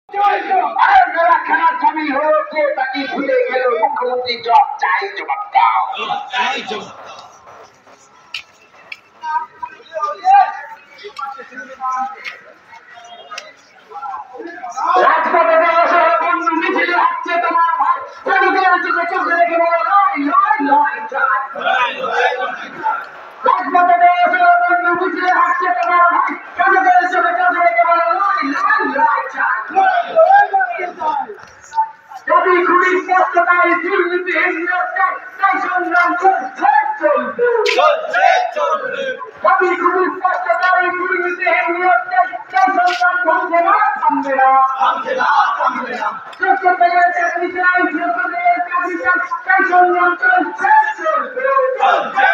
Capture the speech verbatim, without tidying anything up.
খেলার ছবি হয়েছে তাকে ভুলে গেল মুখ্যমন্ত্রী জব চাই জবাব দাও। রাজপথে বন্ধু মিছিলে হাঁটছে তোমার ভাই, চোখে চোখে চোখে রেখে বলো লয় লয় লয় চাই। রাজপথে বন্ধু মিছিলে হাঁটছে তোমার ভাই, চোখে চোখে চোখে রেখে বলো লয় লয় লয় চাই। যদি খুবই স্পষ্টতায় দুর্নীতিহীন নিয়োগটাই তাই সংগ্রাম চলছে চলবে যদি খুবই স্পষ্টতায় দুর্নীতিহীন নিয়োগটাই তাই সংগ্রাম থামবে না থামবে না থামবে না যোগ্য পেয়ে চাকরি চাই যোগ্য পেয়ে চাকরি চাই তাই সংগ্রাম চলছে চলবে চলছে